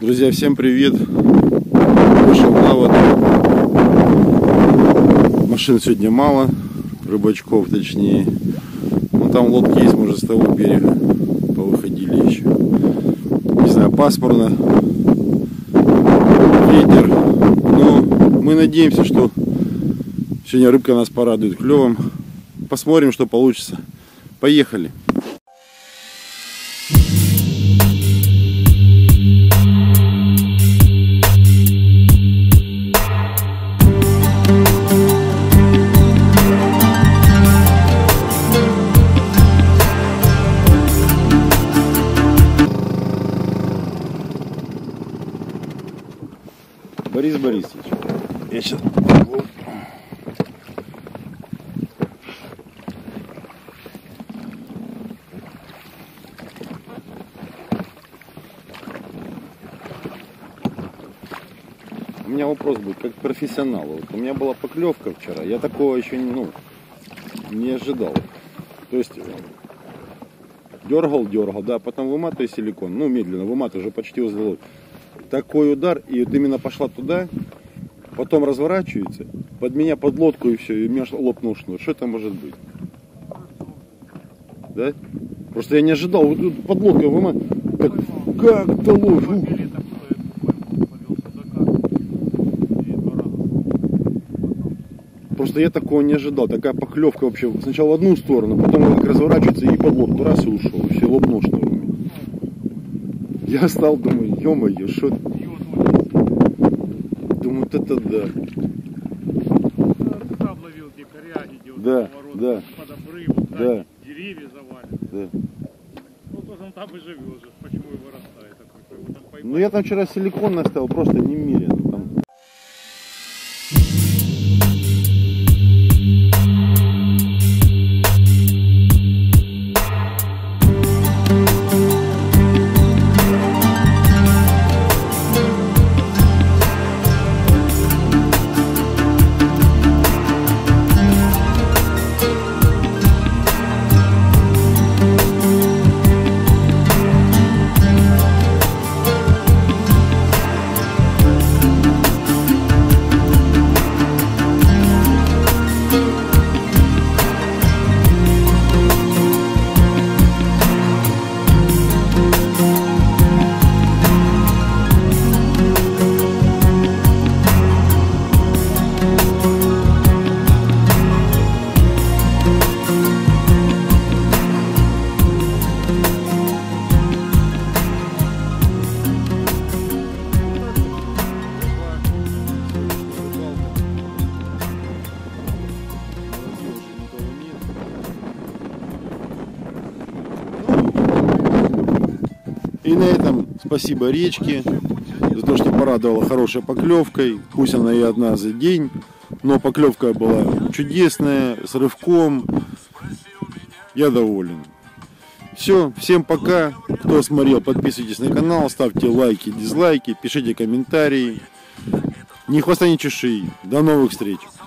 Друзья, всем привет! Вышел на воду. Машин сегодня мало, рыбачков точнее. Ну там лодки есть, может, с того берега повыходили еще. Не знаю, пасмурно, ветер. Но мы надеемся, что сегодня рыбка нас порадует клевом. Посмотрим, что получится. Поехали! Борис Борисович, я сейчас... У меня вопрос будет, как профессионалу. Вот у меня была поклевка вчера, я такого еще не ожидал. То есть дергал, да, потом выматываю силикон, медленно выматываю, уже почти возле лодки. Такой удар, и вот именно пошла туда, потом разворачивается, под меня, под лодку, и все, и у меня лопнул шнур. Что это может быть? Да? Просто я не ожидал, вот под лодкой выматываю, как это ложь? Просто я такого не ожидал, такая поклевка вообще, сначала в одну сторону, потом как разворачивается и под лодку, раз и ушел, все, лопнул шнур. Я стал, думаю, ё-моё, что... Думаю, вот это да. Сам ловил дикаря, идет да, поворот, да, под обрывом, да, деревья завалены. Да. Ну, то он там и живет же, почему и вырастает. Ну, я там вчера силикон наставил, просто немерено. Там... И на этом спасибо речке за то, что порадовала хорошей поклевкой. Пусть она и одна за день, но поклевка была чудесная, с рывком. Я доволен. Все, всем пока. Кто смотрел, подписывайтесь на канал, ставьте лайки, дизлайки, пишите комментарии. Ни хвоста, ни чешуи. До новых встреч.